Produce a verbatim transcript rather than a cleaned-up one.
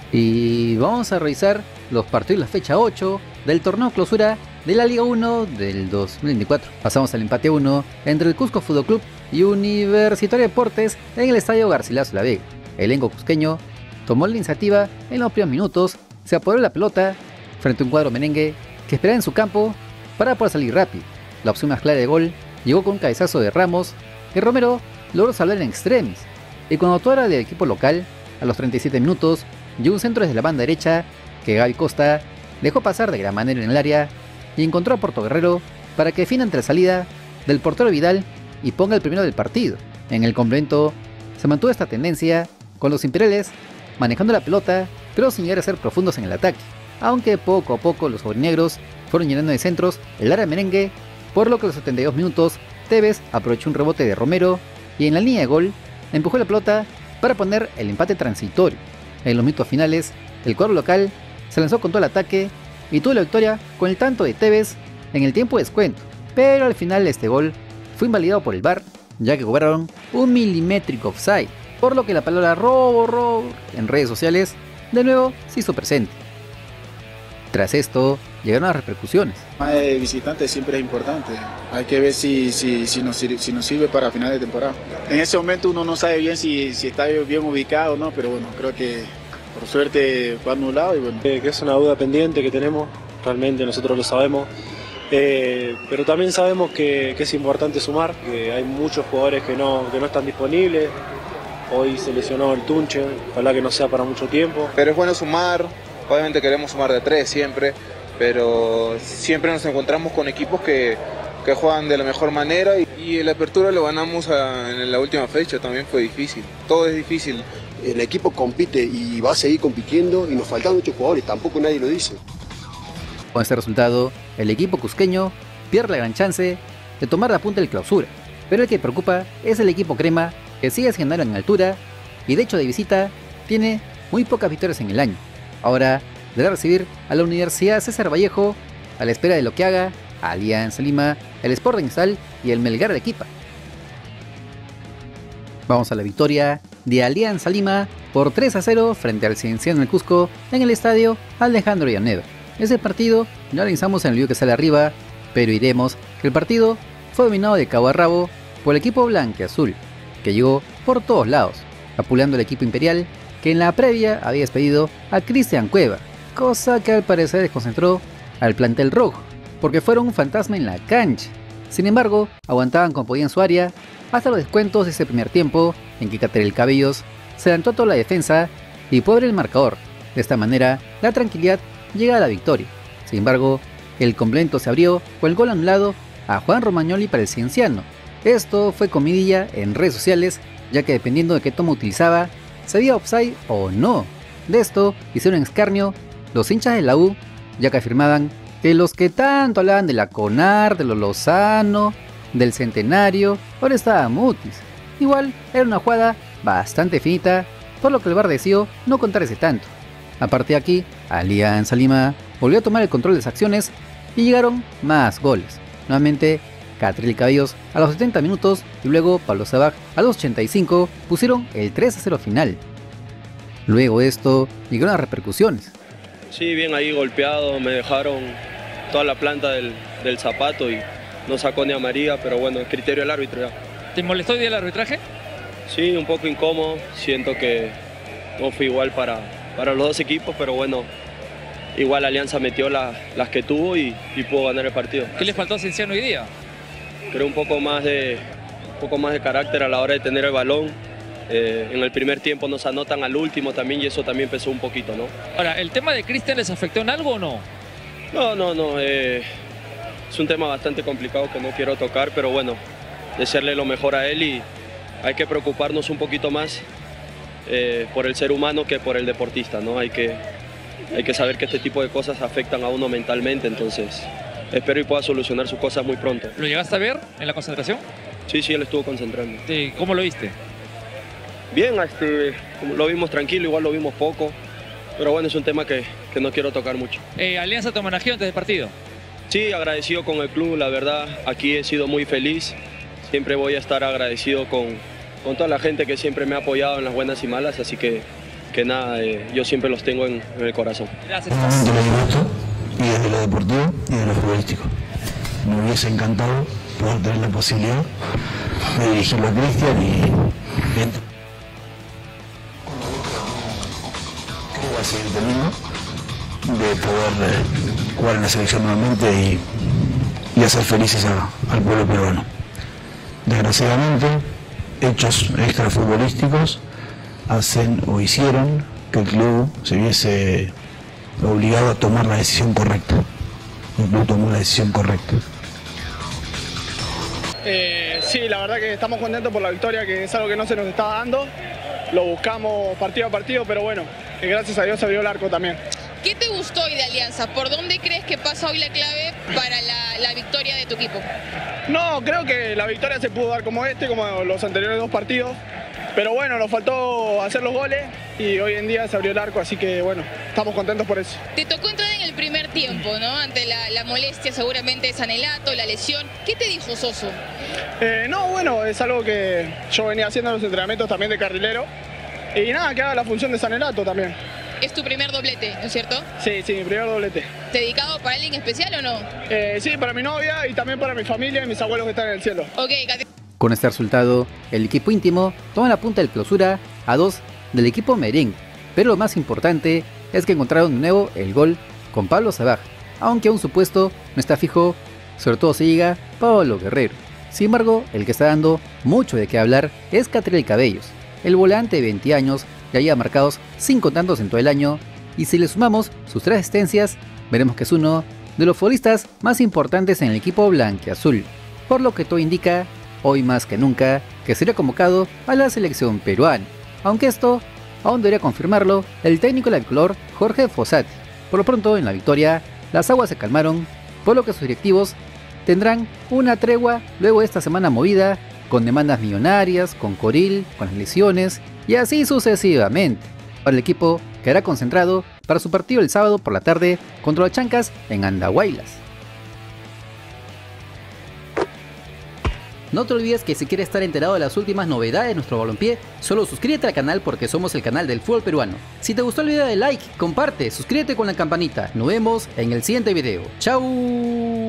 Y vamos a revisar los partidos de la fecha ocho del torneo clausura de la Liga uno del dos mil veinticuatro. Pasamos al empate uno entre el Cusco Fútbol Club y Universitario Deportes en el estadio Garcilaso La Vega. El elenco cusqueño tomó la iniciativa en los primeros minutos, se apoderó de la pelota frente a un cuadro merengue que esperaba en su campo para poder salir rápido. La opción más clara de gol llegó con un cabezazo de Ramos, que Romero logró salvar en extremis. Y cuando todo era del equipo local, a los treinta y siete minutos, llegó un centro desde la banda derecha que Gaby Costa dejó pasar de gran manera en el área y encontró a Porto Guerrero para que defina entre la salida del portero Vidal y ponga el primero del partido. En el complemento se mantuvo esta tendencia con los imperiales manejando la pelota pero sin llegar a ser profundos en el ataque, aunque poco a poco los aurinegros fueron llenando de centros el área merengue, por lo que a los setenta y dos minutos Tevez aprovechó un rebote de Romero y en la línea de gol empujó la pelota para poner el empate transitorio. En los minutos finales el cuadro local se lanzó con todo el ataque y tuvo la victoria con el tanto de Tevez en el tiempo de descuento, pero al final este gol fue invalidado por el V A R ya que cobraron un milimétrico offside, por lo que la palabra robo robo en redes sociales de nuevo se hizo presente. Tras esto llegaron las repercusiones. El visitante siempre es importante, hay que ver si, si, si, nos, si nos sirve para final de temporada. En ese momento uno no sabe bien si, si está bien ubicado o no, pero bueno, creo que por suerte fue anulado y bueno. Eh, que es una duda pendiente que tenemos, realmente nosotros lo sabemos, eh, pero también sabemos que, que es importante sumar, que hay muchos jugadores que no, que no están disponibles. Hoy se lesionó el Tunche, ojalá que no sea para mucho tiempo. Pero es bueno sumar, obviamente queremos sumar de tres siempre, pero siempre nos encontramos con equipos que, que juegan de la mejor manera y, y la apertura lo ganamos a, en la última fecha, también fue difícil, todo es difícil. El equipo compite y va a seguir compitiendo y nos faltan muchos jugadores, tampoco nadie lo dice. Con este resultado, el equipo cusqueño pierde la gran chance de tomar la punta del clausura, pero el que preocupa es el equipo crema, que sigue sin ganar en altura y de hecho de visita tiene muy pocas victorias en el año. Ahora deberá recibir a la Universidad César Vallejo a la espera de lo que haga Alianza Lima, el Sporting Cristal y el Melgar de Arequipa. Vamos a la victoria de Alianza Lima por tres a cero frente al Cienciano del Cusco en el estadio Alejandro Villanueva. Ese partido no analizamos en el video que sale arriba, pero diremos que el partido fue dominado de cabo a rabo por el equipo blanquiazul, que llegó por todos lados, apulando al equipo imperial que en la previa había despedido a Cristian Cueva, cosa que al parecer desconcentró al plantel rojo, porque fueron un fantasma en la cancha. Sin embargo, aguantaban como podían su área hasta los descuentos de ese primer tiempo en que Caterel Cabellos se adelantó a toda la defensa y pudo abrir el marcador. De esta manera, la tranquilidad llega a la victoria. Sin embargo, el complemento se abrió con el gol anulado a Juan Romagnoli para el Cienciano. Esto fue comidilla en redes sociales, ya que dependiendo de qué toma utilizaba, se había offside o no. De esto hicieron escarnio los hinchas de la U, ya que afirmaban que los que tanto hablaban de la CONAR, de los Lozano, del Centenario, ahora estaba mutis. Igual era una jugada bastante finita, por lo que el V A R decidió no contar ese tanto. A partir de aquí, Alianza Lima volvió a tomar el control de las acciones y llegaron más goles. Nuevamente, Caterel Cabellos a los setenta minutos y luego Pablo Sabaj a los ochenta y cinco pusieron el tres a cero final. Luego de esto llegaron las repercusiones. Sí, bien ahí golpeado, me dejaron toda la planta del, del zapato y no sacó ni a María, pero bueno, es criterio del árbitro ya. ¿Te molestó hoy día el arbitraje? Sí, un poco incómodo, siento que no fue igual para, para los dos equipos, pero bueno, igual Alianza metió la, las que tuvo y, y pudo ganar el partido. ¿Qué le faltó a Cienciano hoy día? Creo un poco más de, un poco más de carácter a la hora de tener el balón. Eh, en el primer tiempo nos anotan al último también y eso también pesó un poquito, ¿no? Ahora, ¿el tema de Cristian les afectó en algo o no? No, no, no. Eh, es un tema bastante complicado que no quiero tocar, pero bueno, desearle lo mejor a él y hay que preocuparnos un poquito más eh, por el ser humano que por el deportista, ¿no? Hay que, hay que saber que este tipo de cosas afectan a uno mentalmente, entonces espero y pueda solucionar sus cosas muy pronto. ¿Lo llegaste a ver en la concentración? Sí, sí, él estuvo concentrando. Sí, ¿cómo lo viste? Bien, este, lo vimos tranquilo, igual lo vimos poco, pero bueno, es un tema que, que no quiero tocar mucho. Eh, ¿Alianza te homenajeó antes del partido? Sí, agradecido con el club, la verdad, aquí he sido muy feliz, siempre voy a estar agradecido con, con toda la gente que siempre me ha apoyado en las buenas y malas, así que que nada, eh, yo siempre los tengo en, en el corazón. Gracias. Desde lo directo y desde lo deportivo y de lo futbolístico. Me hubiese encantado poder tener la posibilidad de dirigirlo a Cristian y bien. Creo que va a seguir teniendo de poder eh, jugar en la selección nuevamente y, y hacer felices a, al pueblo peruano. Desgraciadamente, hechos extrafutbolísticos hacen o hicieron que el club se viese obligado a tomar la decisión correcta. El club tomó la decisión correcta. Eh, sí, la verdad que estamos contentos por la victoria, que es algo que no se nos estaba dando. Lo buscamos partido a partido, pero bueno, eh, gracias a Dios se abrió el arco también. ¿Qué te gustó hoy de Alianza? ¿Por dónde crees que pasa hoy la clave para la, la victoria de tu equipo? No, creo que la victoria se pudo dar como este, como los anteriores dos partidos. Pero bueno, nos faltó hacer los goles y hoy en día se abrió el arco, así que bueno, estamos contentos por eso. Te tocó entrar en el primer tiempo, ¿no? Ante la, la molestia seguramente de Sanelato, la lesión. ¿Qué te dijo Soso? Eh, no, bueno, es algo que yo venía haciendo en los entrenamientos también de carrilero. Y nada, que haga la función de Sanelato también. Es tu primer doblete, ¿no es cierto? Sí, sí, mi primer doblete. ¿Dedicado para alguien especial o no? Eh, sí, para mi novia y también para mi familia y mis abuelos que están en el cielo. Ok, Cate. Con este resultado, el equipo íntimo toma la punta del clausura a dos del equipo merengue, pero lo más importante es que encontraron de nuevo el gol con Pablo Sabaj, aunque aún su puesto no está fijo, sobre todo si llega Pablo Guerrero. Sin embargo, el que está dando mucho de qué hablar es Catriel Cabellos. El volante de veinte años ya lleva marcados cinco tantos en todo el año, y si le sumamos sus tres asistencias, veremos que es uno de los futbolistas más importantes en el equipo blanquiazul, por lo que todo indica hoy más que nunca, que sería convocado a la selección peruana, aunque esto aún debería confirmarlo el técnico del color Jorge Fossati. Por lo pronto, en la victoria, las aguas se calmaron, por lo que sus directivos tendrán una tregua luego de esta semana movida, con demandas millonarias, con Coril, con las lesiones, y así sucesivamente. Para el equipo quedará concentrado para su partido el sábado por la tarde contra los Chancas en Andahuaylas. No te olvides que si quieres estar enterado de las últimas novedades de nuestro balompié, solo suscríbete al canal porque somos el canal del fútbol peruano. Si te gustó el video, dale like, comparte, suscríbete con la campanita. Nos vemos en el siguiente video. ¡Chao!